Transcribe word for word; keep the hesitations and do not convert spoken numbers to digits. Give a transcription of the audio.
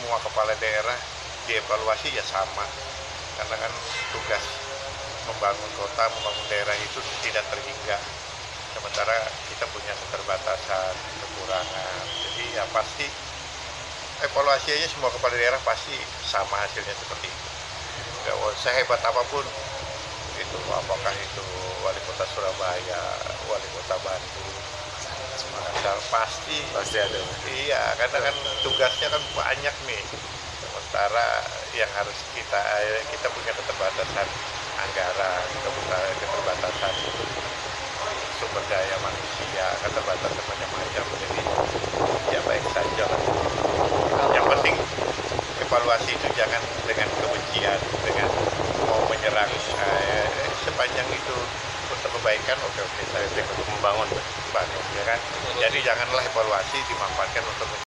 semua kepala daerah dievaluasi ya sama, karena kan tugas membangun kota, membangun daerah itu tidak terhingga. Sementara kita punya keterbatasan, kekurangan, jadi ya pasti evaluasi aja semua kepala daerah pasti sama hasilnya seperti itu. Ya, sehebat apapun itu, apakah itu wali kota Surabaya, wali kota Bandung, Makassar, pasti Pasti ada. iya, karena kan tugasnya kan banyak nih. Sementara yang harus kita kita punya keterbatasan anggaran, kita punya keterbatasan sumber daya manusia, keterbatasan macam-macam. Jadi ya baik saja lah. Yang penting evaluasi itu jangan dengan kebencian, dengan mau menyerang, eh, sepanjang itu untuk kebaikan, oke oke saya Untuk membangun. bangun, ya kan. Jadi janganlah evaluasi dimanfaatkan untuk